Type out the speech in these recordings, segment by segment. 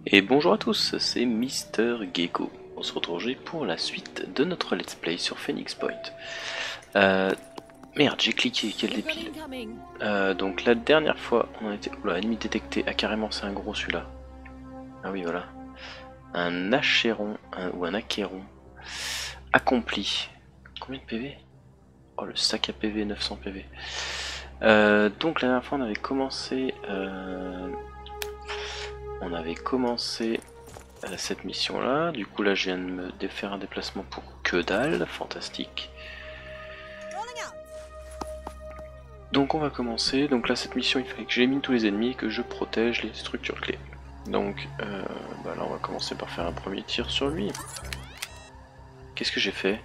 Et bonjour à tous, c'est Mister Gecko. On se retrouve aujourd'hui pour la suite de notre let's play sur Phoenix Point. Merde, j'ai cliqué, quel débile. Donc la dernière fois, on a été... Oula, ennemi détecté. Ah carrément, c'est un gros celui-là. Ah oui, voilà. Un achéron, ou un achéron. Accompli. Combien de PV? Oh, le sac à PV, 900 PV. Donc la dernière fois, on avait commencé... cette mission là, du coup là je viens de me faire un déplacement pour que dalle, fantastique. Donc on va commencer, donc là cette mission il fallait que j'élimine tous les ennemis et que je protège les structures clés. Donc là on va commencer par faire un premier tir sur lui. Qu'est-ce que j'ai fait?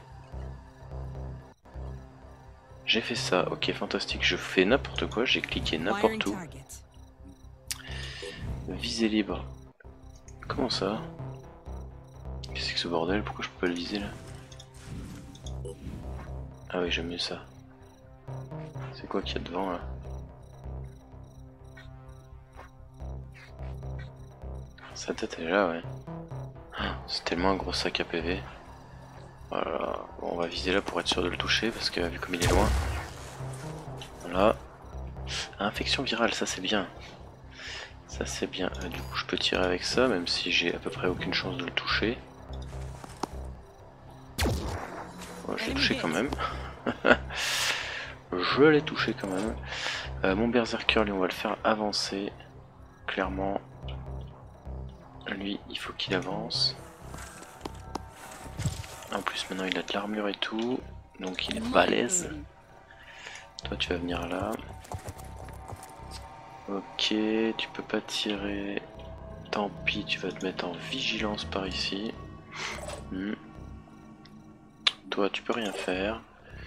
J'ai fait ça, ok fantastique, je fais n'importe quoi, j'ai cliqué n'importe où. Visée libre. Comment ça? Qu'est-ce que c'est que ce bordel? Pourquoi je peux pas le viser là? Ah oui j'aime mieux ça. C'est quoi qu'il y a devant là? Sa tête est là, ouais. C'est tellement un gros sac à PV. Voilà. Bon, on va viser là pour être sûr de le toucher parce que vu comme il est loin. Voilà. Infection virale, ça c'est bien. Ça c'est bien. Du coup je peux tirer avec ça même si j'ai à peu près aucune chance de le toucher. Bon, je l'ai touché quand même. Je l'ai touché quand même. Mon berserker lui on va le faire avancer. Clairement. Lui il faut qu'il avance. En plus maintenant il a de l'armure et tout. Donc il est balèze. Toi tu vas venir là. Ok, tu peux pas tirer. Tant pis, tu vas te mettre en vigilance par ici. Toi tu peux rien faire.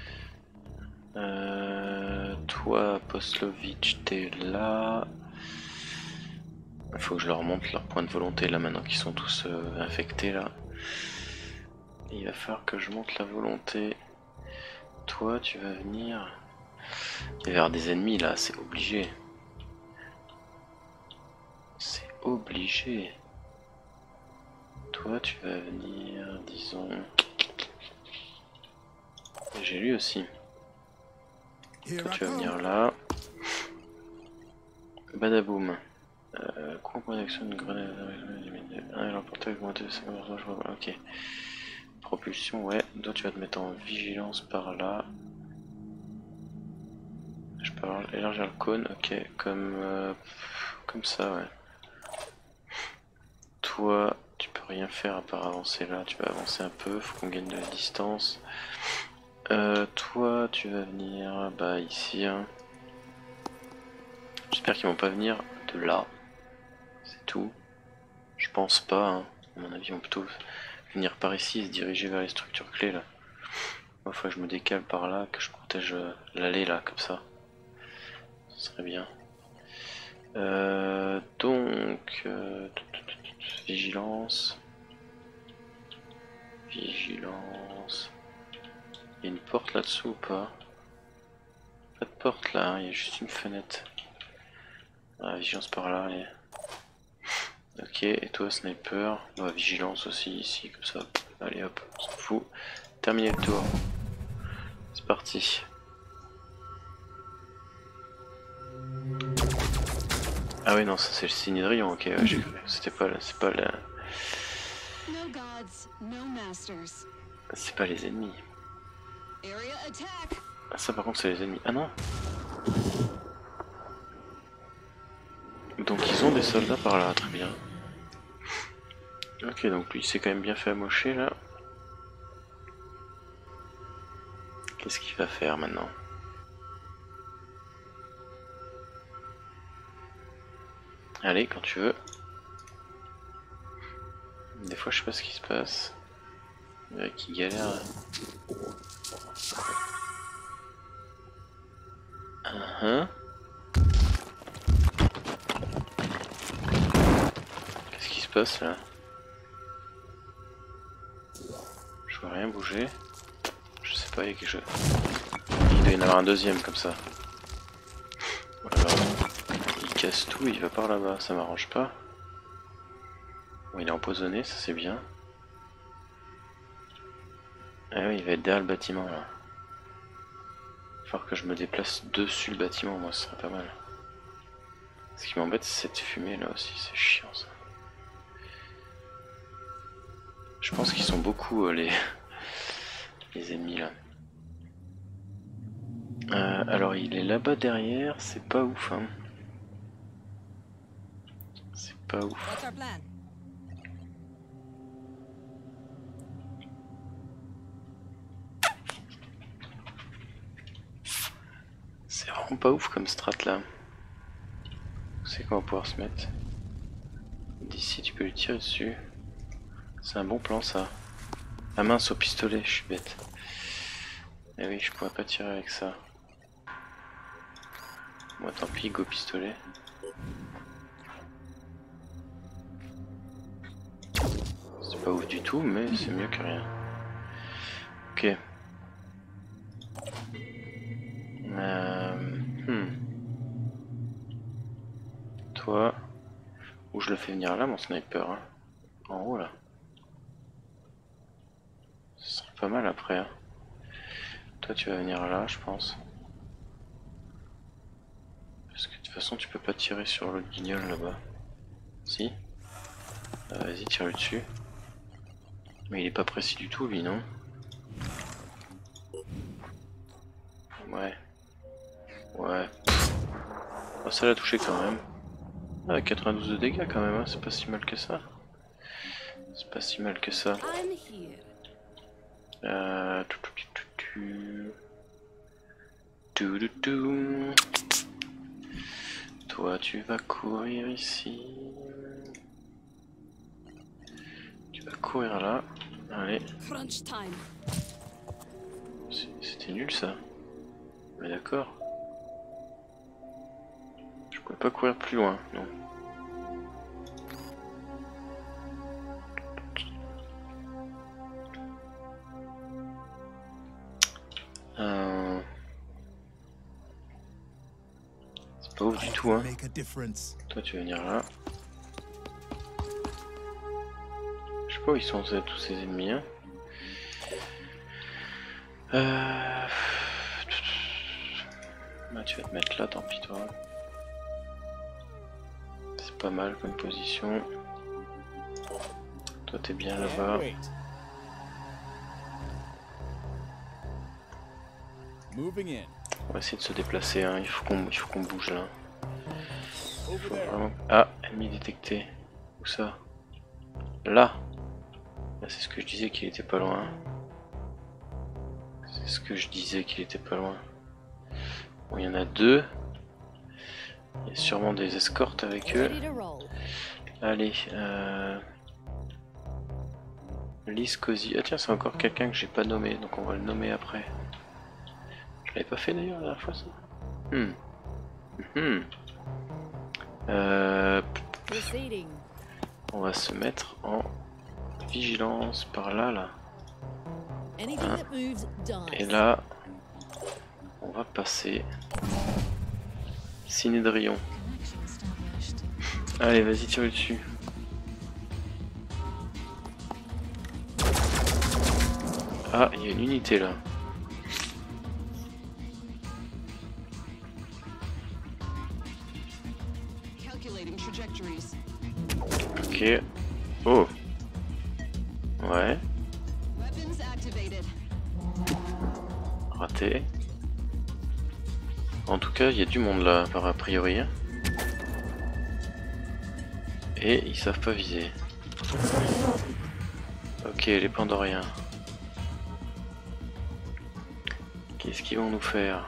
Toi Poslovic t'es là. Il faut que je leur montre leur point de volonté là maintenant qu'ils sont tous infectés là. Et il va falloir que je monte la volonté. Toi tu vas venir. Il va y avoir des ennemis là, c'est obligé. C'est obligé. Toi tu vas venir, disons. J'ai lui aussi. Toi tu vas venir là. Badaboum. Quoi point d'action de grenade. Ok. Propulsion, ouais. Toi tu vas te mettre en vigilance par là. Je peux élargir le cône, ok. Comme ça, ouais. Toi, tu peux rien faire à part avancer là. Tu vas avancer un peu, faut qu'on gagne de la distance. Toi, tu vas venir ici. Hein. J'espère qu'ils vont pas venir de là. C'est tout. Je pense pas. Hein. À mon avis, ils vont plutôt venir par ici et se diriger vers les structures clés là. Moi, faut que je me décale par là, que je protège l'allée là, comme ça. Ce serait bien. Vigilance. Vigilance. Il y a une porte là-dessous ou pas? Pas de porte là, hein, il y a juste une fenêtre. Ah, vigilance par là, allez. Ok, et toi sniper, vigilance aussi ici, comme ça. Allez hop, on s'en fout. Terminé le tour. C'est parti. Ah oui non, ça c'est le signe de rayon, ok, ouais, j'ai cru. C'était pas là, c'est pas là. C'est pas les ennemis. Ah, ça par contre c'est les ennemis. Ah non. Donc ils ont des soldats par là, très bien. Ok, donc lui il s'est quand même bien fait amocher là. Qu'est-ce qu'il va faire maintenant? Allez, quand tu veux. Des fois je sais pas ce qui se passe. Il y en a qui galèrent. Qu'est-ce qui se passe là? Je vois rien bouger. Je sais pas, il y a quelque chose. Il doit y en avoir un deuxième comme ça. Voilà. Il casse tout, il va par là-bas, ça m'arrange pas. Bon, il est empoisonné, ça c'est bien. Ah oui, il va être derrière le bâtiment là. Il va falloir que je me déplace dessus le bâtiment, moi ce serait pas mal. Ce qui m'embête c'est cette fumée là aussi, c'est chiant ça. Je pense qu'ils sont beaucoup les ennemis là. Alors il est là-bas derrière, c'est pas ouf hein. C'est pas ouf. C'est vraiment pas ouf comme strat là. C'est qu'on va pouvoir se mettre. D'ici tu peux lui tirer dessus. C'est un bon plan ça. Ah mince, au pistolet, je suis bête. Eh oui, je pourrais pas tirer avec ça. Moi tant pis, go pistolet. C'est pas ouf du tout, mais c'est mieux que rien. Ok. Toi, où je le fais venir là, mon sniper, hein. En haut là. Ce serait pas mal après. Hein. Toi, tu vas venir là, je pense. Parce que de toute façon, tu peux pas tirer sur l'autre guignol là-bas. Si. Vas-y, tire-lui dessus. Mais il est pas précis du tout, lui, non? Ouais. Ouais. Oh, ça l'a touché quand même. Ah, 92 de dégâts quand même, hein. C'est pas si mal que ça. C'est pas si mal que ça. Toi, tu vas courir ici. Tu vas courir là. Allez. C'était nul ça. Mais d'accord. Je pouvais pas courir plus loin, non. C'est pas ouf du tout, hein. Toi, tu vas venir là. Je sais pas où ils sont tous ces ennemis, hein. Bah, tu vas te mettre là, tant pis toi. C'est pas mal comme position. Toi t'es bien là-bas. On va essayer de se déplacer, hein. Il faut qu'on bouge là. Faut vraiment... Ah, ennemi détecté. Où ça? Là. Là c'est ce que je disais qu'il était pas loin. C'est ce que je disais qu'il était pas loin. Bon, il y en a deux. Il y a sûrement des escortes avec eux. Allez, Lise Cozy. Ah tiens, c'est encore quelqu'un que j'ai pas nommé, donc on va le nommer après. Je l'avais pas fait d'ailleurs la dernière fois ça. On va se mettre en vigilance par là, là. Hein. Et là, on va passer Cinédrion. Allez, vas-y, tire dessus. Ah, il y a une unité là. Ok. Oh. Ouais. Raté. En tout cas, il y a du monde là, par a priori. Et ils savent pas viser. Ok, les Pandoriens. Qu'est-ce qu'ils vont nous faire?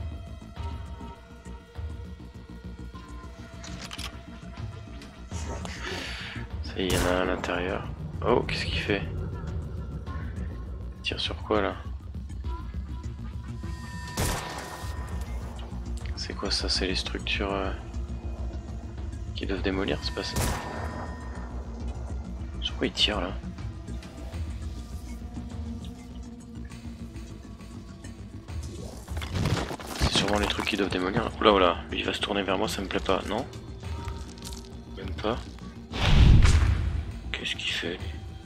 Ça y est, il y en a un à l'intérieur. Oh, qu'est-ce qu'il fait? Il tire sur quoi là? C'est quoi ça? C'est les structures qui doivent démolir, c'est pas ça? Sur quoi il tire là? C'est sûrement les trucs qui doivent démolir. Oula oula, lui il va se tourner vers moi, ça me plaît pas, non? Même pas. Qu'est-ce qu'il fait?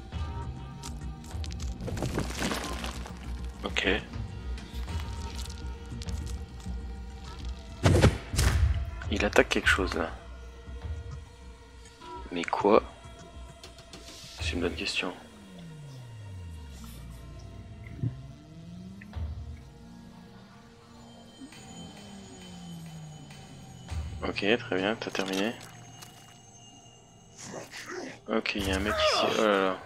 Ok. Il attaque quelque chose là. Mais quoi? C'est une bonne question. Ok, très bien, t'as terminé. Ok, il y a un mec ici. Oh là là.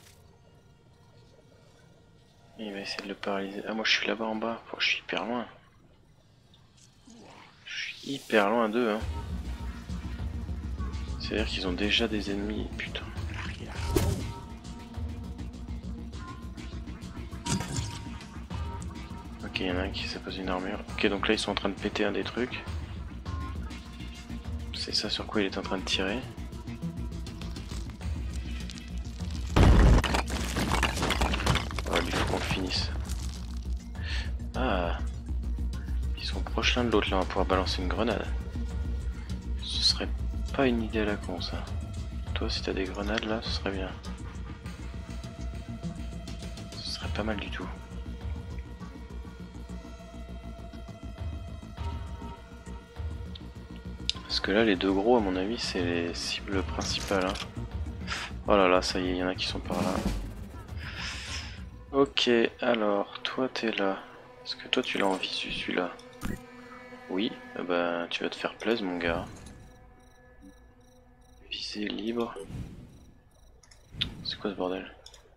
Il va essayer de le paralyser. Ah, moi je suis là-bas en bas. Oh, je suis hyper loin. Je suis hyper loin d'eux. Hein. C'est-à-dire qu'ils ont déjà des ennemis. Putain. Ok, il y en a un qui s'est posé une armure. Ok, donc là ils sont en train de péter un des trucs. C'est ça sur quoi il est en train de tirer. Oh, il faut qu'on le finisse. Ah. Ils sont proches l'un de l'autre là, on va pouvoir balancer une grenade. Ce serait pas une idée à la con ça. Toi si t'as des grenades là, ce serait bien. Ce serait pas mal du tout. Parce que là les deux gros à mon avis c'est les cibles principales. Hein. Oh là là, ça y est, il y en a qui sont par là. Ok, alors toi t'es là. Est-ce que toi tu l'as en visu celui-là? Oui, eh ben tu vas te faire plaisir mon gars. Visée libre. C'est quoi ce bordel?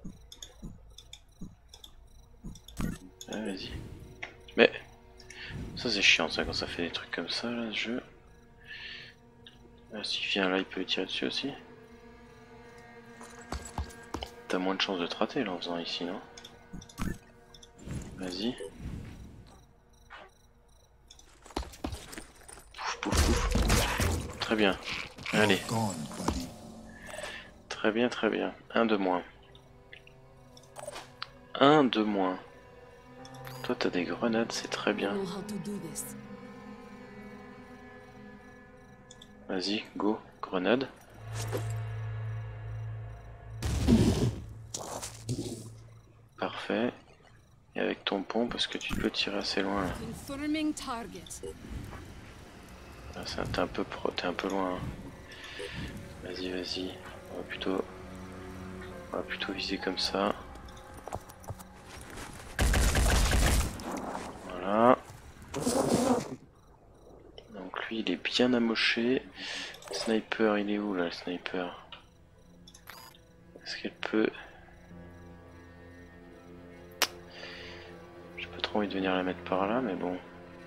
Ah, vas-y. Mais ça c'est chiant ça quand ça fait des trucs comme ça là ce jeu. Ah, s'il vient là il peut tirer dessus aussi. T'as moins de chances de te rater là en faisant ici non? Vas-y. Pouf pouf pouf. Très bien. Allez. Très bien très bien. Un de moins. Un de moins. Toi t'as des grenades, c'est très bien. Vas-y, go, grenade. Parfait. Et avec ton pont, parce que tu peux tirer assez loin là. Là t'es un peu t'es un peu loin. Hein. Vas-y, vas-y. On va plutôt viser comme ça. Voilà. Donc lui, il est bien amoché. Le sniper, il est où là, le sniper? Est-ce qu'elle peut... J'ai pas trop envie de venir la mettre par là, mais bon.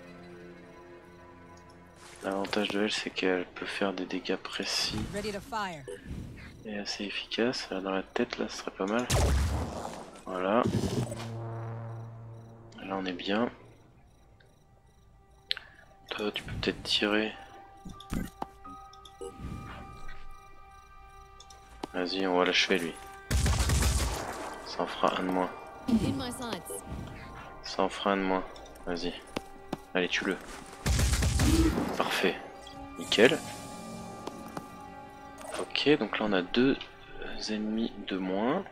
L'avantage de elle, c'est qu'elle peut faire des dégâts précis et assez efficaces. Là, dans la tête, là, ce serait pas mal. Voilà. Là, on est bien. Toi, tu peux peut-être tirer. Vas-y, on va l'achever, lui. Ça en fera un de moins. Ça en fera un de moins. Vas-y. Allez, tue-le. Parfait. Nickel. Ok, donc là on a deux ennemis de moins.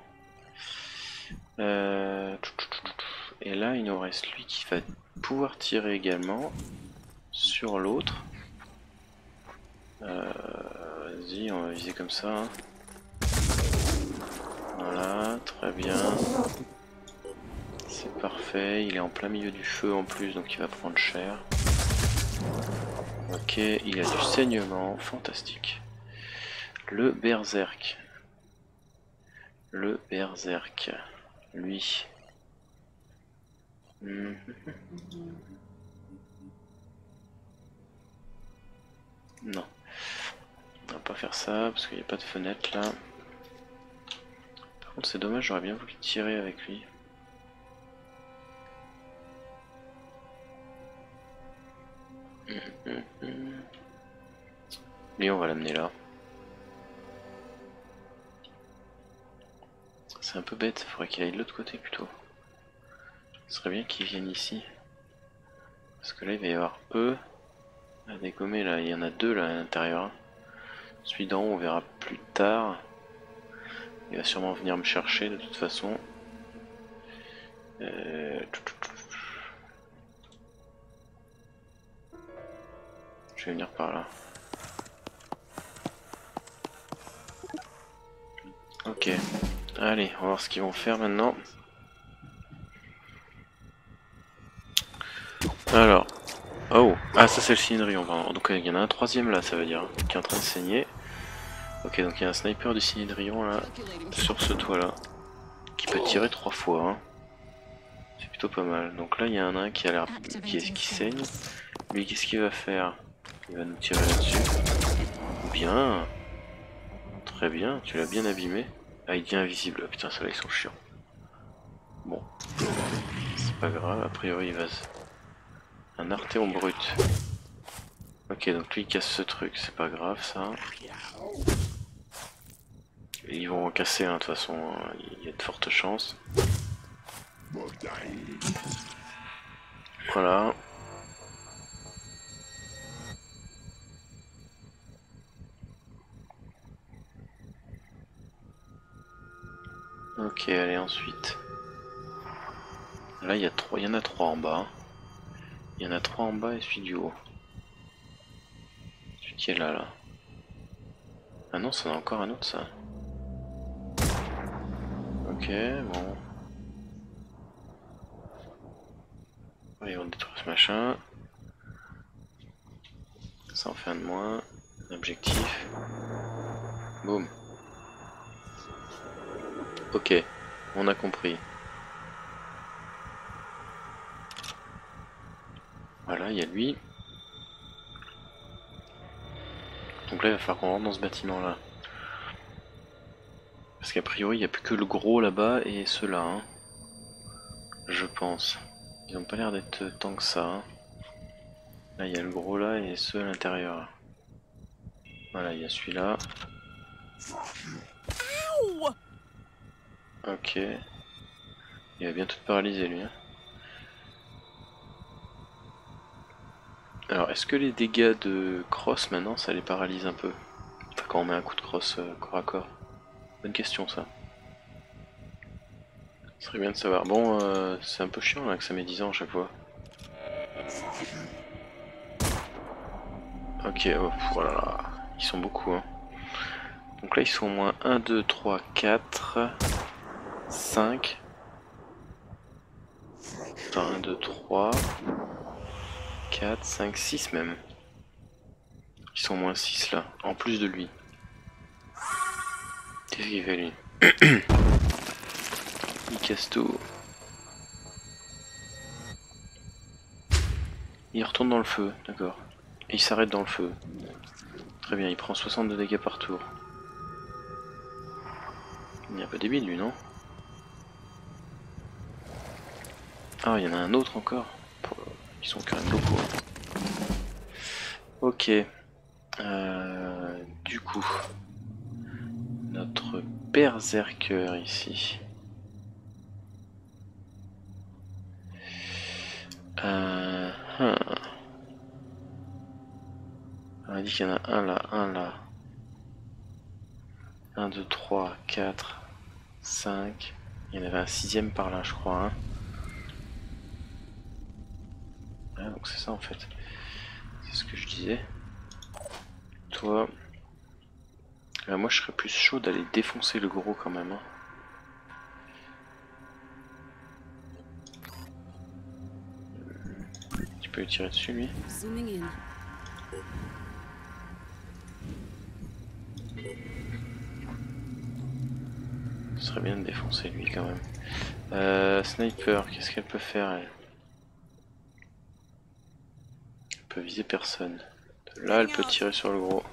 Et là il nous reste lui qui va pouvoir tirer également sur l'autre. Vas-y, on va viser comme ça. Hein. Voilà, très bien. C'est parfait, il est en plein milieu du feu en plus, donc il va prendre cher. Ok, il a du saignement, fantastique. Le berserk. Le berserk. Lui. Non. On va pas faire ça parce qu'il n'y a pas de fenêtre là. Par contre c'est dommage, j'aurais bien voulu tirer avec lui. Lui on va l'amener là. C'est un peu bête, il faudrait qu'il aille de l'autre côté plutôt. Ce serait bien qu'il vienne ici. Parce que là il va y avoir eux à dégommer là, il y en a deux là à l'intérieur. Celui d'en haut on verra plus tard. Il va sûrement venir me chercher de toute façon. Je vais venir par là. Ok. Allez, on va voir ce qu'ils vont faire maintenant. Alors. Oh. Ah, ça c'est le Cynedrion, pardon. Donc il y en a un troisième là, ça veut dire, qui est en train de saigner. Ok, donc il y a un sniper du Cynedrion là, sur ce toit là, qui peut tirer 3 fois. Hein. C'est plutôt pas mal. Donc là il y en a un qui a l'air qui saigne. Lui qu'est-ce qu'il va faire? Il va nous tirer là-dessus. Bien. Très bien, tu l'as bien abîmé. Ah il devient invisible. Putain ça là ils sont chiants. Bon. C'est pas grave, a priori il va... Un Artéon brut. Ok donc lui il casse ce truc, c'est pas grave ça. Ils vont en casser hein, de toute façon, il y a de fortes chances. Voilà. Ok, allez ensuite. Là il y en a 3 en bas. Il y en a 3 en bas et celui du haut. Celui qui est là. Ah non, ça en a encore un autre ça. Ok, bon. Allez, on détruit ce machin. Ça en fait un de moins. Un objectif. Boum. Ok, on a compris. Voilà, il y a lui. Donc là, il va falloir qu'on rentre dans ce bâtiment là. Parce qu'a priori, il n'y a plus que le gros là-bas et ceux-là. Hein. Je pense. Ils ont pas l'air d'être tant que ça. Hein. Là, il y a le gros là et ceux à l'intérieur. Voilà, il y a celui-là. Ok. Il va bientôt te paralyser lui. Hein. Alors, est-ce que les dégâts de cross maintenant, ça les paralyse un peu? Enfin, quand on met un coup de cross corps à corps. Bonne question ça. Ce serait bien de savoir. Bon, c'est un peu chiant là que ça met 10 ans à chaque fois. Ok, oh, voilà. Ils sont beaucoup. Hein. Donc là, ils sont au moins 1, 2, 3, 4, 5. Enfin, 1, 2, 3, 4, 5, 6 même. Ils sont au moins 6 là, en plus de lui. Qu'est-ce qu'il fait lui? Il casse tout. Il retourne dans le feu, d'accord. Et il s'arrête dans le feu. Très bien, il prend 62 dégâts par tour. Il est un peu débile lui, non? Ah, il y en a un autre encore. Ils sont quand même beaucoup. Hein. Ok. Du coup, notre berserker ici. On a dit qu'il y en a un là, un là. 1, 2, 3, 4, 5. Il y en avait un sixième par là, je crois. Hein. Ah, donc c'est ça en fait. C'est ce que je disais. Toi. Moi je serais plus chaud d'aller défoncer le gros quand même. Hein. Tu peux lui tirer dessus lui. Ce serait bien de défoncer lui quand même. Sniper, qu'est-ce qu'elle peut faire elle? Elle peut viser personne. Là elle peut tirer sur le gros.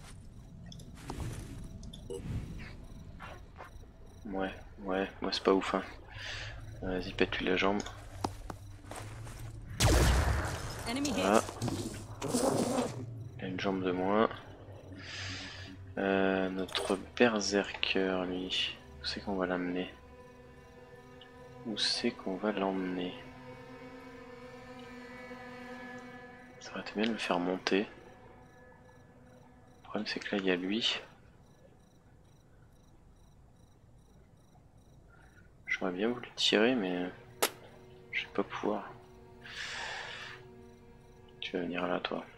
Ouais, moi c'est pas ouf hein. Vas-y pète-lui la jambe. Voilà. Il a une jambe de moins. Notre berserker lui, où c'est qu'on va l'amener? Où c'est qu'on va l'emmener? Ça aurait été bien de le faire monter. Le problème c'est que là il y a lui. J'aurais bien voulu tirer, mais je vais pas pouvoir. Tu vas venir là, toi.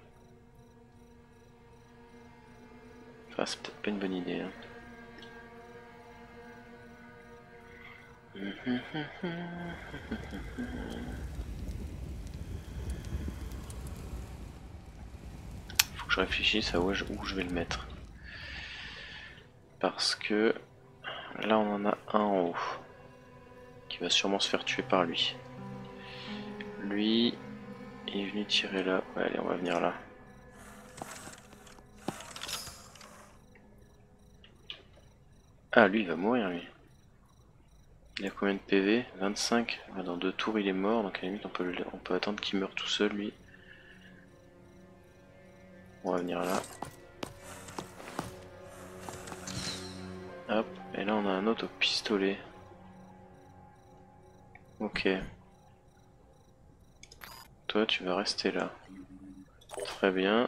Enfin, c'est peut-être pas une bonne idée. Hein. Faut que je réfléchisse à où je vais le mettre. Parce que là on en a un en haut qui va sûrement se faire tuer par lui. Lui il est venu tirer là. Ouais, allez, on va venir là. Ah, lui il va mourir lui. Il a combien de PV? 25. Dans 2 tours il est mort, donc à la limite on peut attendre qu'il meure tout seul lui. On va venir là. Hop, et là on a un autre au pistolet. Ok. Toi tu vas rester là. Très bien.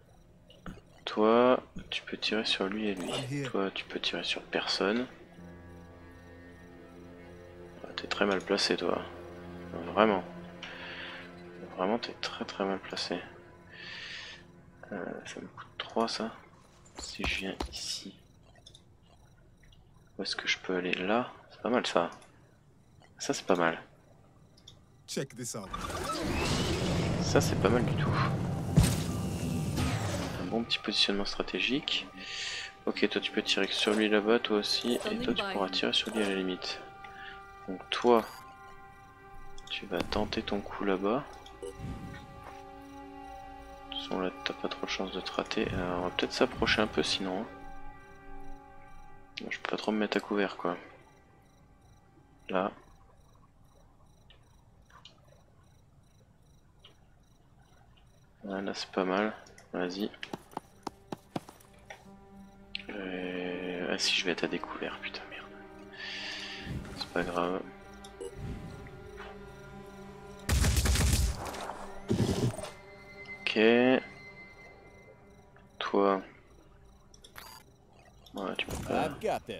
Toi tu peux tirer sur lui et lui. Toi tu peux tirer sur personne. T'es très mal placé toi. Vraiment. Vraiment t'es très mal placé. Ça me coûte 3 ça. Si je viens ici. Où est-ce que je peux aller? Là? C'est pas mal ça. Ça c'est pas mal. Ça c'est pas mal du tout. Un bon petit positionnement stratégique. Ok, toi tu peux tirer sur lui là-bas, toi aussi. Et toi tu pourras tirer sur lui à la limite. Donc toi, tu vas tenter ton coup là-bas. De toute façon là t'as pas trop de chance de te rater. On va peut-être s'approcher un peu sinon. Je peux pas trop me mettre à couvert quoi. Là. Là c'est pas mal. Vas-y. Ah si, je vais être à découvert, putain merde. C'est pas grave. Ok. Toi. Ouais, tu peux pas.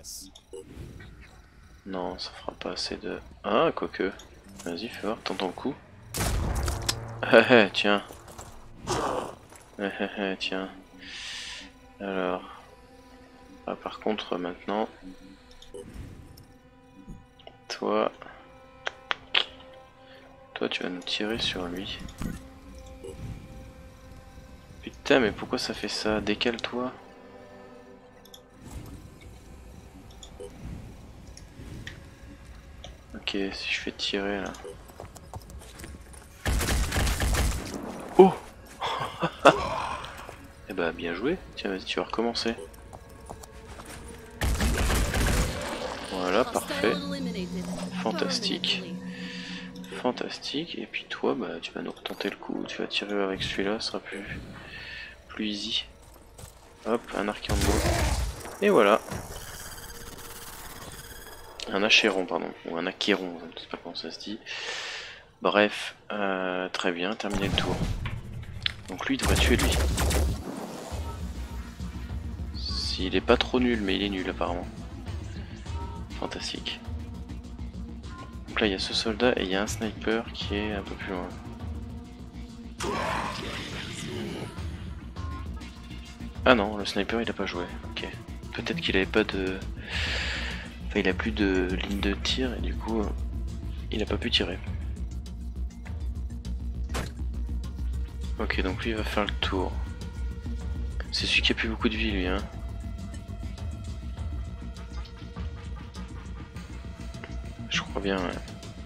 Non, ça fera pas assez de... Ah, quoique. Vas-y, fais voir, tente ton coup. Tiens. Tiens. Alors. Ah, par contre, maintenant... Toi... Toi, tu vas nous tirer sur lui. Putain, mais pourquoi ça fait ça? Décale-toi. Ok, si je fais tirer là... Oh. Eh bah bien joué, tiens vas-y tu vas recommencer. Voilà, parfait. Fantastique. Fantastique, et puis toi bah tu vas nous retenter le coup, tu vas tirer avec celui-là, ce sera plus easy. Hop, un arc en moins. Et voilà. Un achéron, pardon, ou un achéron, je ne sais pas comment ça se dit. Bref, très bien, terminé le tour. Donc lui il devrait tuer lui. Il est pas trop nul, mais il est nul apparemment. Fantastique. Donc là il y a ce soldat et il y a un sniper qui est un peu plus loin. Ah non, le sniper il a pas joué. Ok. Peut-être qu'il avait pas de... Enfin il a plus de ligne de tir et du coup il a pas pu tirer. Ok, donc lui il va faire le tour. C'est celui qui a plus beaucoup de vie lui hein. Je crois bien, ouais.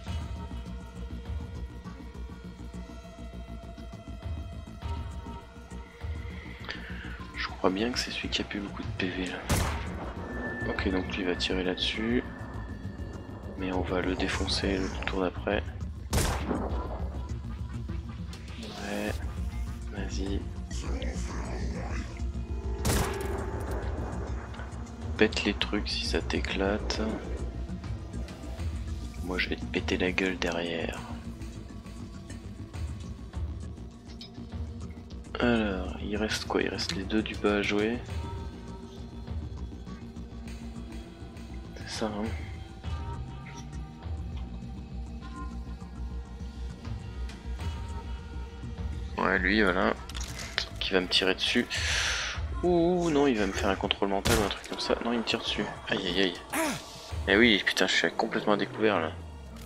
Je crois bien que c'est celui qui a plus beaucoup de PV là. Ok, donc lui va tirer là-dessus. Mais on va le défoncer le tour d'après. Ouais, vas-y. Pète les trucs si ça t'éclate. Moi je vais te péter la gueule derrière. Alors, il reste quoi? Il reste les deux du bas à jouer. C'est ça hein. Ouais, lui, voilà. Qui va me tirer dessus. Ouh, non, il va me faire un contrôle mental ou un truc comme ça. Non, il me tire dessus. Aïe, aïe, aïe. Eh oui, putain, je suis complètement à découvert, là.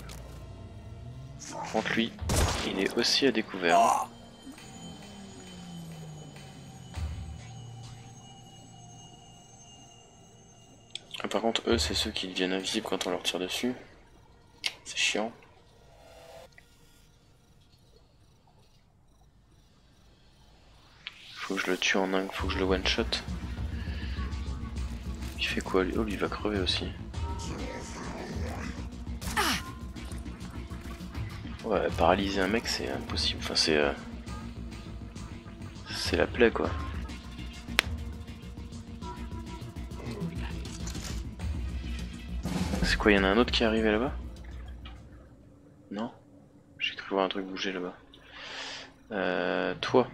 Par contre, lui, il est aussi à découvert. Ah, par contre, eux, c'est ceux qui deviennent invisibles quand on leur tire dessus. C'est chiant. Faut que je le tue en un, faut que je le one shot. Il fait quoi lui? Oh, lui il va crever aussi. Ouais, paralyser un mec c'est impossible. Enfin, c'est la plaie quoi. C'est quoi, il y en a un autre qui est arrivé là-bas? Non? J'ai cru voir un truc bouger là-bas. Toi.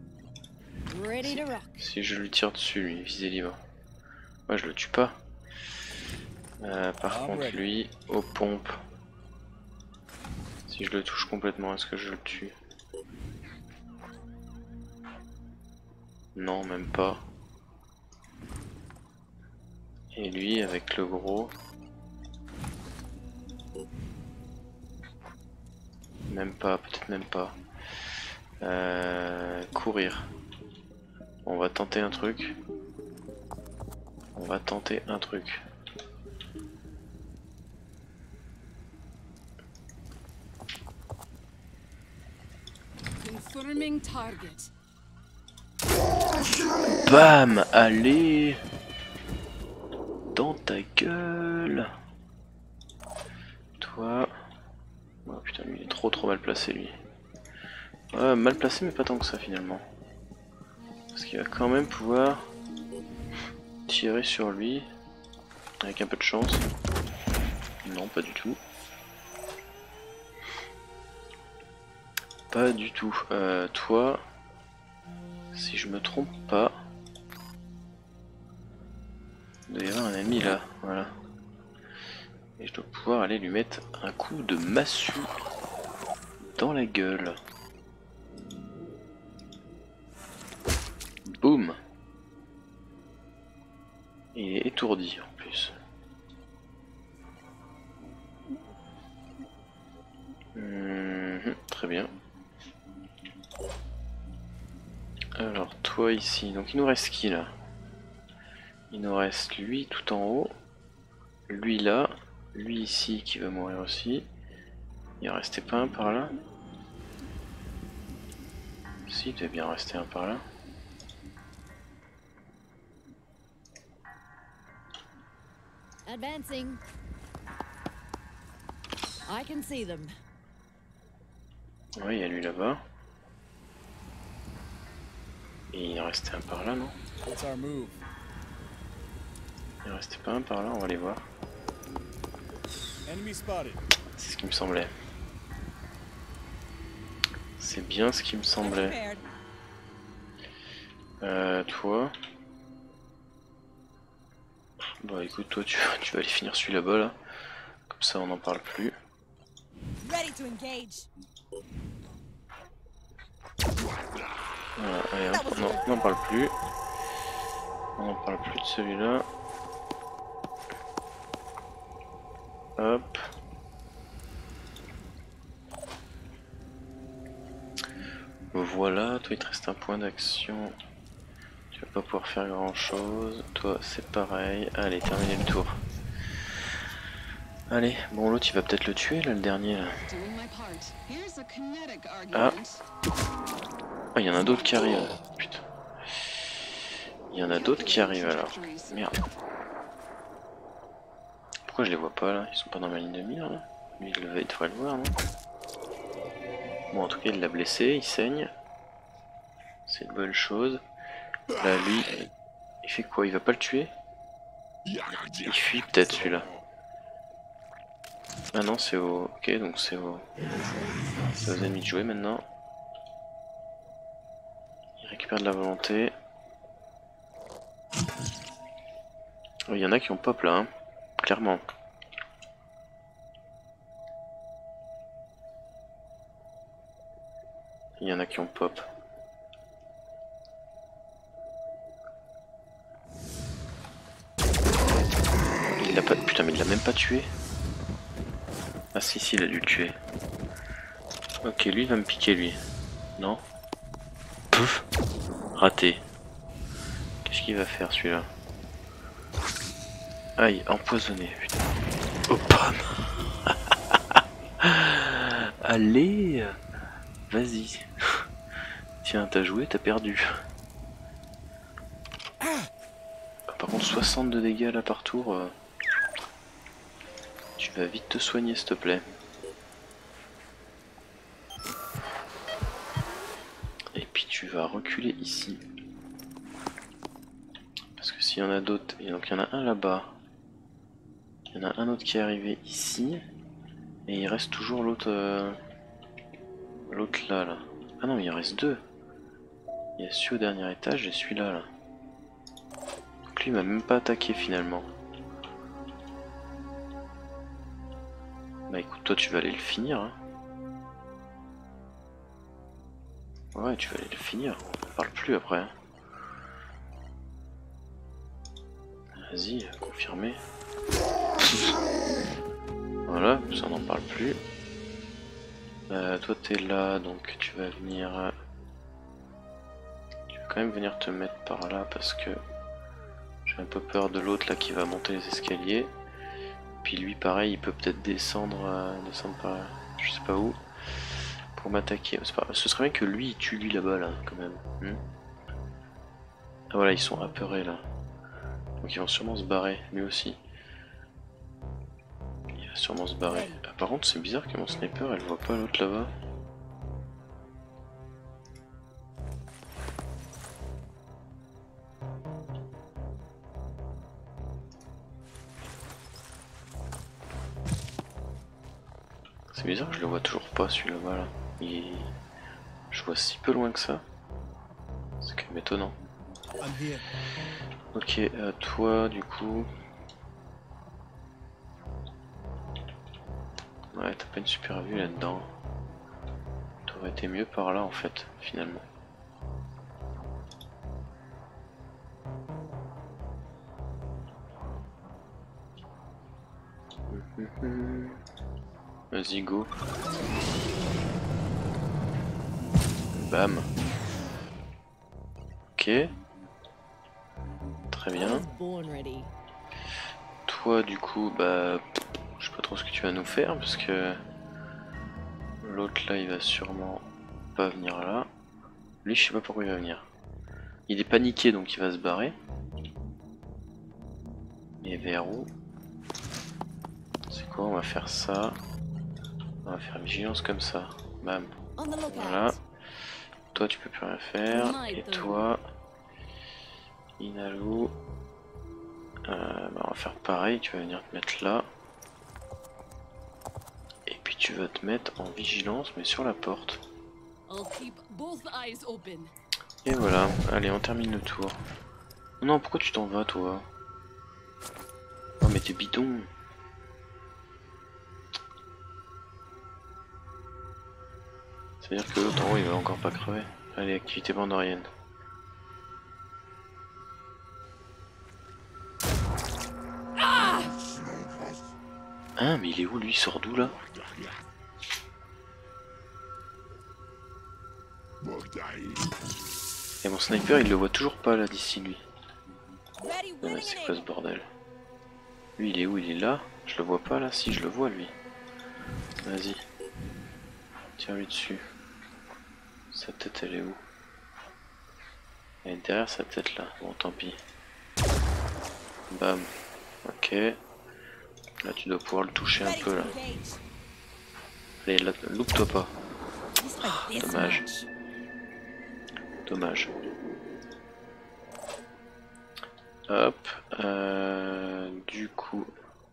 Si je lui tire dessus, lui, visée libre. Moi je le tue pas. Par contre lui, aux pompes. Si je le touche complètement, est-ce que je le tue? Non, même pas. Et lui avec le gros. Même pas, peut-être même pas. Courir. On va tenter un truc. On va tenter un truc. Bam! Allez! Dans ta gueule! Toi... Oh putain, lui il est trop mal placé lui. Mal placé mais pas tant que ça finalement. Parce qu'il va quand même pouvoir tirer sur lui. Avec un peu de chance. Non, pas du tout. Pas du tout. Toi... Si je me trompe pas... Il doit y avoir un ami là, voilà. Et je dois pouvoir aller lui mettre un coup de massue dans la gueule. Boum. Il est étourdi en plus. Très bien. Alors toi ici, donc il nous reste qui là? Il nous reste lui tout en haut, lui là, lui ici qui va mourir aussi. Il en restait pas un par là? Si, il devait bien rester un par là. Advancing. I can see them. Oui, il y a lui là-bas. Et il en restait un par là, non? Il en restait pas un par là, on va les voir. C'est ce qui me semblait. C'est bien ce qui me semblait. Toi... Bah écoute, toi tu vas aller finir celui là-bas là. Comme ça on n'en parle plus. Voilà, allez hop, non, on n'en parle plus. On n'en parle plus de celui-là. Hop. Voilà, toi il te reste un point d'action. Tu vas pas pouvoir faire grand chose. Toi c'est pareil. Allez, terminez le tour. Allez, bon l'autre il va peut-être le tuer là, le dernier là. Ah. Ah, il y en a d'autres qui arrivent. Putain. Il y en a d'autres qui arrivent alors. Merde. Pourquoi je les vois pas là? Ils sont pas dans ma ligne de mire là? Lui il devrait le voir, non? Bon, en tout cas il l'a blessé, il saigne. C'est une bonne chose. Là lui, il fait quoi? Il va pas le tuer? Il fuit peut-être celui-là. Ah non, c'est au... Ok, donc c'est aux ennemis de jouer maintenant. Il récupère de la volonté. Il y en a qui ont pop là, hein. Clairement. Il y en a qui ont pop. pas tué? Ah si, il a dû le tuer. Ok, lui il va me piquer lui. Non? Pouf! Raté. Qu'est-ce qu'il va faire celui-là? Aïe, empoisonné, putain. Oh, pomme! Allez! Vas-y. Tiens, t'as joué, t'as perdu. Par contre, 62 dégâts là par tour. Tu vas vite te soigner, s'il te plaît. Et puis tu vas reculer ici. Parce que s'il y en a d'autres, et donc il y en a un là-bas. Il y en a un autre qui est arrivé ici. Et il reste toujours l'autre l'autre là. Ah non, mais il reste deux. Il y a celui au dernier étage et celui-là là. Donc lui il m'a même pas attaqué finalement. Bah écoute, toi tu vas aller le finir. Hein. Ouais, tu vas aller le finir. On parle plus après. Hein. Vas-y, confirmé. Voilà, ça n'en parle plus. Toi t'es là, donc tu vas venir... Tu vas quand même venir te mettre par là parce que j'ai un peu peur de l'autre là qui va monter les escaliers. Puis lui pareil, il peut peut-être descendre, descendre par je sais pas où pour m'attaquer. Ce serait bien que lui il tue lui là-bas là quand même. Ah voilà, ils sont apeurés là. Donc ils vont sûrement se barrer, lui aussi. Il va sûrement se barrer. Ah, par contre c'est bizarre que mon sniper elle voit pas l'autre là-bas. C'est bizarre que je le vois toujours pas celui-là-bas là. Je vois si peu loin que ça. C'est quand même étonnant. Ok, toi du coup... Ouais, t'as pas une super vue là-dedans. T'aurais été mieux par là en fait, finalement. Vas-y, go. Bam. Ok. Très bien. Toi, du coup, bah... Je sais pas trop ce que tu vas nous faire, parce que... L'autre là, il va sûrement pas venir là. Lui, je sais pas pourquoi il va venir. Il est paniqué, donc il va se barrer. Et vers où? C'est quoi? On va faire ça. On va faire vigilance comme ça. Bam. Voilà. Toi, tu peux plus rien faire. Et toi... Inalu. Bah, on va faire pareil. Tu vas venir te mettre là. Et puis tu vas te mettre en vigilance, mais sur la porte. Et voilà. Allez, on termine le tour. Non, pourquoi tu t'en vas, toi? Oh, mais t'es bidon. Ça veut dire que l'autre en haut, il va encore pas crever. Allez, activité bandorienne. Hein, mais il est où lui? Il sort d'où là? Et mon sniper il le voit toujours pas là d'ici lui. Ah, c'est quoi ce bordel? Lui il est où? Il est là? Je le vois pas là? Si je le vois lui. Vas-y. Tire lui dessus. Sa tête elle est où? Elle est derrière sa tête là. Bon tant pis. Bam. Ok. Là tu dois pouvoir le toucher un peu là. Allez, là, loupe-toi pas. Ah, dommage. Dommage. Hop. Du coup...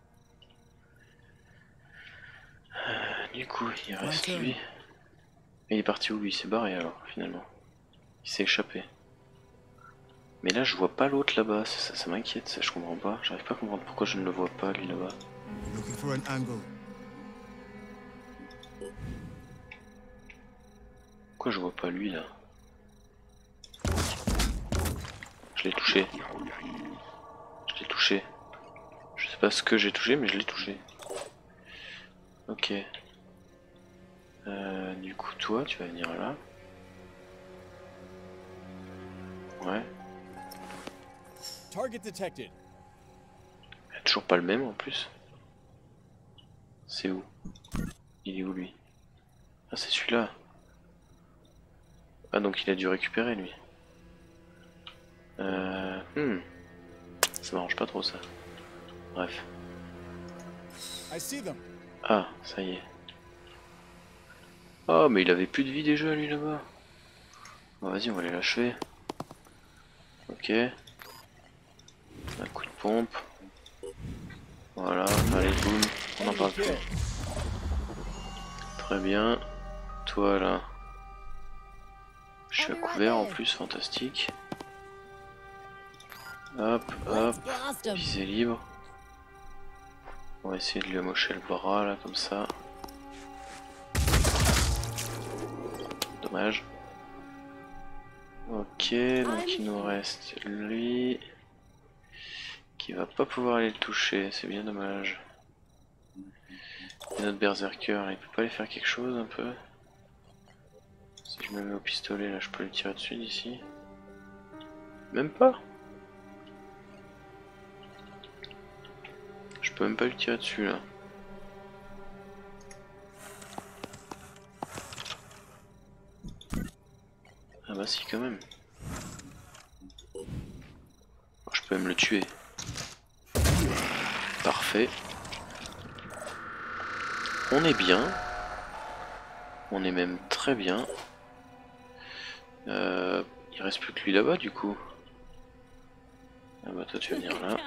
il reste lui. Et il est parti où lui? Il s'est barré alors finalement. Il s'est échappé. Mais là je vois pas l'autre là-bas, ça m'inquiète, ça je comprends pas. J'arrive pas à comprendre pourquoi je ne le vois pas lui là-bas. Pourquoi je vois pas lui là? Je l'ai touché. Je l'ai touché. Je sais pas ce que j'ai touché, mais je l'ai touché. Ok. Du coup, toi, tu vas venir là. Ouais. Target detected. Il y a toujours pas le même en plus. C'est où? Il est où lui? Ah, c'est celui-là. Ah, donc il a dû récupérer lui. Ça m'arrange pas trop ça. Bref. I see them. Ah, ça y est. Oh, mais il avait plus de vie déjà lui là-bas. Bon, vas-y, on va aller l'achever. Ok. Un coup de pompe. Voilà, allez, boum. On en parle plus. Très bien. Toi là. Je suis à couvert en plus, fantastique. Hop, hop. Visée libre. On va essayer de lui amocher le bras là, comme ça. Dommage. Ok, donc il nous reste lui. Qui va pas pouvoir aller le toucher, c'est bien dommage. Et notre berserker, il peut pas aller faire quelque chose un peu? Si je me mets au pistolet là, je peux lui tirer dessus d'ici? Même pas? Je peux même pas lui tirer dessus là. Ah bah si quand même. Je peux même le tuer. Parfait. On est bien. On est même très bien. Il reste plus que lui là-bas du coup. Ah bah toi tu vas venir là.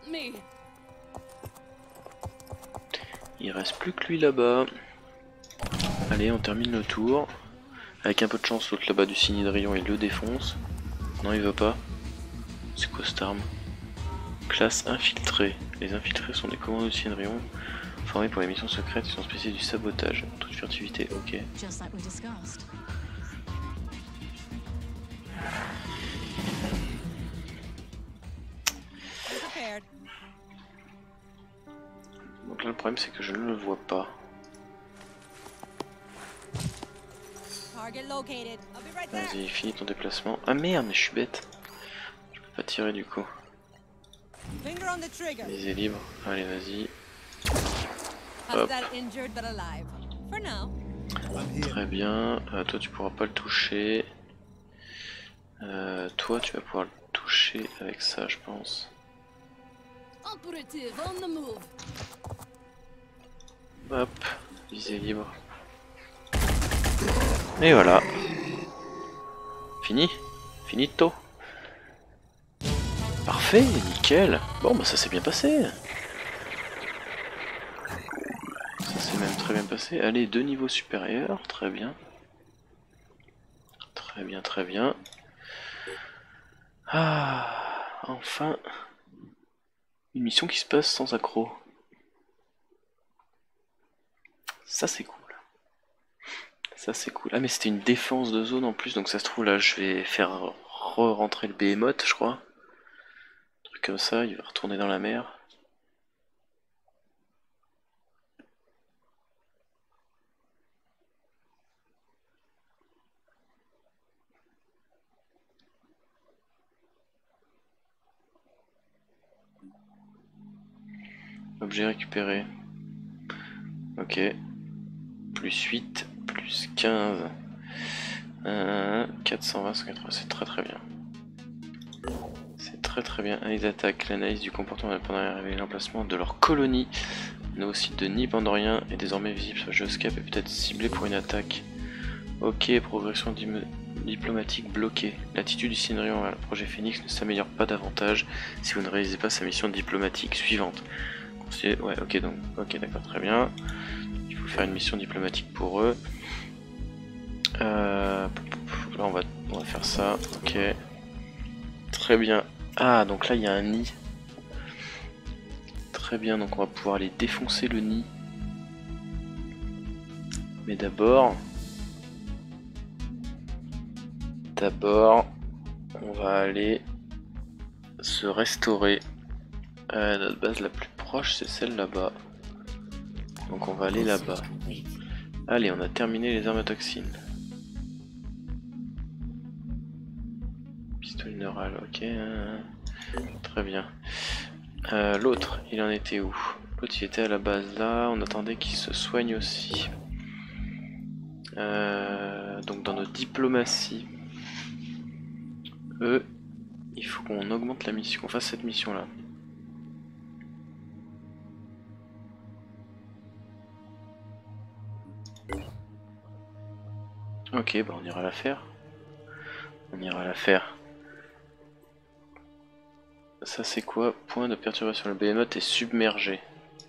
Il reste plus que lui là-bas. Allez, on termine le tour. Avec un peu de chance, l'autre là-bas du Synhedrion il le défonce. Non, il veut pas. C'est quoi cette arme? Classe infiltrée. Les infiltrés sont des commandos du Synhedrion formés pour les missions secrètes. Ils sont spécialisés du sabotage. Toute furtivité, ok. Donc là le problème c'est que je ne le vois pas. Vas-y, finis ton déplacement. Ah merde, mais je suis bête. Je peux pas tirer du coup. Visée libre. Allez, vas-y. Hop. Très bien. Toi tu pourras pas le toucher. Toi tu vas pouvoir le toucher avec ça je pense. Hop. Visée libre. Et voilà. Fini. Finito. Parfait, nickel. Bon bah ça s'est bien passé. Ça s'est même très bien passé. Allez, 2 niveaux supérieurs, très bien. Très bien, très bien. Ah, enfin. Une mission qui se passe sans accroc. Ça c'est cool. Ça c'est cool. Ah mais c'était une défense de zone en plus, donc ça se trouve là je vais faire re-rentrer le behemoth je crois. Un truc comme ça, il va retourner dans la mer. Objet récupéré. Ok. Plus 8, plus 15. 420, 180, c'est très très bien. C'est très très bien. Analyse d'attaque, l'analyse du comportement pendant l'arrivée et l'emplacement de leur colonie. Nos sites de nid pandorien est désormais visible sur Geoscape et peut être ciblé pour une attaque. Ok, progression diplomatique bloquée. L'attitude du Synhedrion à le projet Phoenix ne s'améliore pas davantage si vous ne réalisez pas sa mission diplomatique suivante. Ouais, ok, donc, ok, d'accord, très bien. Il faut faire une mission diplomatique pour eux. Là, on va faire ça, ok. Très bien. Ah, donc là, il y a un nid. Très bien, donc on va pouvoir aller défoncer le nid. Mais d'abord, on va aller se restaurer à notre base la plus proche, c'est celle là-bas. Donc on va aller là-bas. Allez, on a terminé les armes à toxines. Pistolet neural, ok. Très bien. L'autre, il en était où? L'autre, il était à la base là. On attendait qu'il se soigne aussi. Donc dans notre diplomatie, eux, il faut qu'on augmente la mission, qu'on fasse cette mission là. Ok, bah on ira la faire. On ira la faire. Ça c'est quoi? Point de perturbation. Le Behemoth est submergé.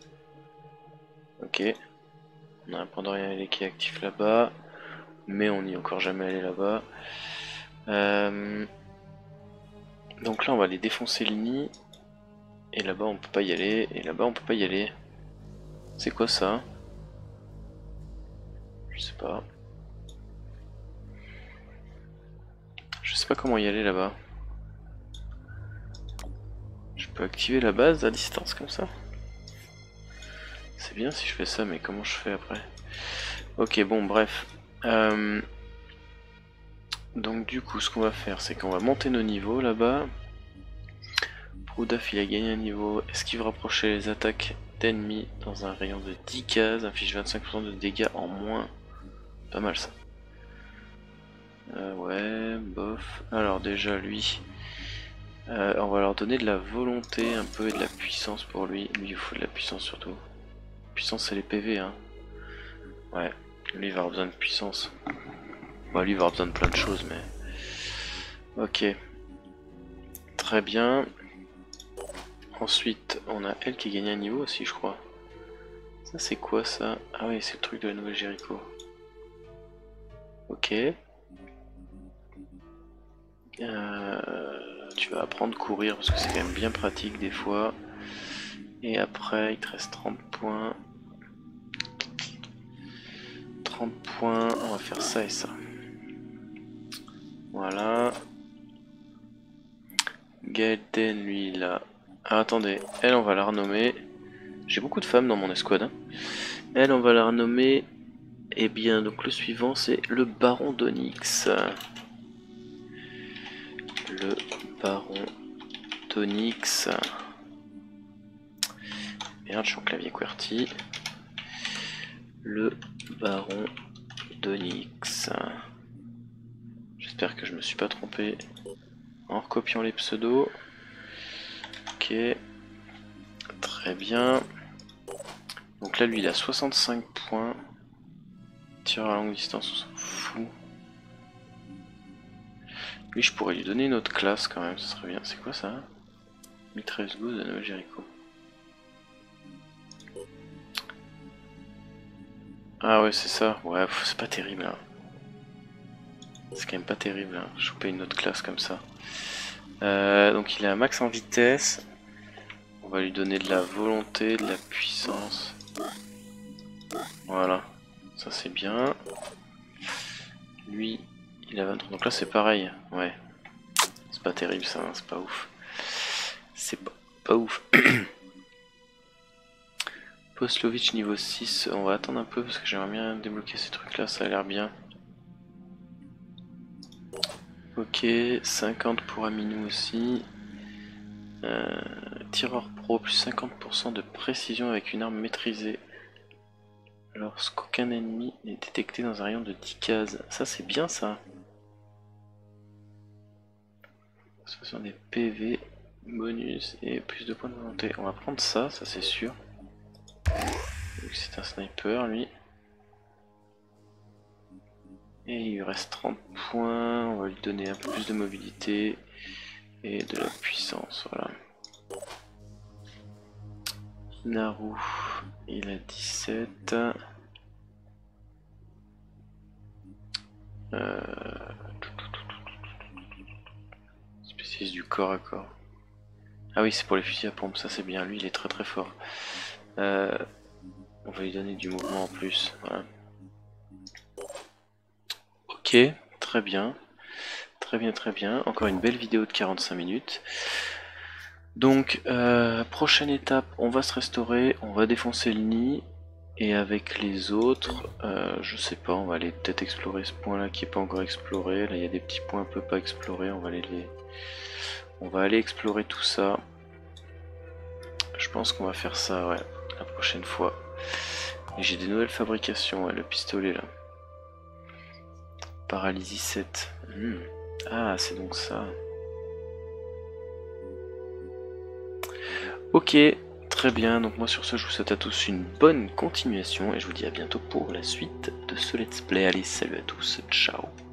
Ok. On a un point d'Orion qui est actif là-bas. Mais on n'y est encore jamais allé là-bas. Donc là on va aller défoncer le nid. Et là-bas on peut pas y aller. Et là-bas on peut pas y aller. C'est quoi ça? Je sais pas. Je sais pas comment y aller là-bas. Je peux activer la base à distance comme ça? C'est bien si je fais ça, mais comment je fais après? Ok, bon, bref. Donc du coup, ce qu'on va faire, c'est qu'on va monter nos niveaux là-bas. Proudaf, il a gagné un niveau. Esquive rapprocher les attaques d'ennemis dans un rayon de 10 cases. Inflige 25% de dégâts en moins. Pas mal ça. Ouais, bof. Alors déjà, lui... on va leur donner de la volonté un peu et de la puissance pour lui. Lui, il faut de la puissance surtout. Puissance, c'est les PV, hein. Ouais, lui, il va avoir besoin de puissance. Bah, lui, il va avoir besoin de plein de choses, mais... Ok. Très bien. Ensuite, on a elle qui a gagné un niveau aussi, je crois. Ça, c'est quoi, ça? Ah oui, c'est le truc de la nouvelle Jericho. Ok. Tu vas apprendre à courir, parce que c'est quand même bien pratique, des fois. Et après, il te reste 30 points. 30 points, on va faire ça et ça. Voilà. Gaëden, lui, là. Ah, attendez, elle, on va la renommer. J'ai beaucoup de femmes dans mon escouade. Hein. Elle, on va la renommer. Eh bien, donc le suivant, c'est le Baron d'Onyx. Le Baron d'Onyx. Merde, je suis en clavier QWERTY. Le Baron d'Onyx. J'espère que je me suis pas trompé en recopiant les pseudos. Ok. Très bien. Donc là, lui, il a 65 points. Tir à longue distance, on s'en fout. Lui, je pourrais lui donner une autre classe quand même, ce serait bien. C'est quoi ça? Mitrailleuse Go de Nouvelle Jericho. Ah ouais, c'est ça. Ouais, c'est pas terrible. Hein. C'est quand même pas terrible. Hein. Choper une autre classe comme ça. Donc il est à max en vitesse. On va lui donner de la volonté, de la puissance. Voilà. Ça c'est bien. Lui, il a 23. Donc là c'est pareil. Ouais. C'est pas terrible ça, hein. C'est pas ouf. C'est pas ouf. Poslovitch niveau 6, on va attendre un peu parce que j'aimerais bien débloquer ces trucs là, ça a l'air bien. Ok, 50 pour Aminou aussi. Tireur pro, plus 50% de précision avec une arme maîtrisée. Lorsqu'aucun ennemi n'est détecté dans un rayon de 10 cases. Ça c'est bien ça. Sur des PV, bonus et plus de points de volonté. On va prendre ça, ça c'est sûr. C'est un sniper lui. Et il lui reste 30 points, on va lui donner un peu plus de mobilité et de la puissance, voilà. Naru, il a 17. Spécialiste du corps à corps. Ah oui, c'est pour les fusils à pompe, ça c'est bien, lui il est très très fort. On va lui donner du mouvement en plus, voilà. Ok, très bien. Très bien, très bien. Encore une belle vidéo de 45 minutes. Donc, prochaine étape, on va se restaurer, on va défoncer le nid. Et avec les autres, je sais pas, on va aller peut-être explorer ce point là qui est pas encore exploré. Là il y a des petits points un peu pas explorés, on va aller explorer tout ça. Je pense qu'on va faire ça, ouais, la prochaine fois. Et j'ai des nouvelles fabrications, ouais, le pistolet là. Paralysie 7. Ah, c'est donc ça. Ok, très bien. Donc moi sur ce, je vous souhaite à tous une bonne continuation et je vous dis à bientôt pour la suite de ce let's play. Allez, salut à tous, ciao.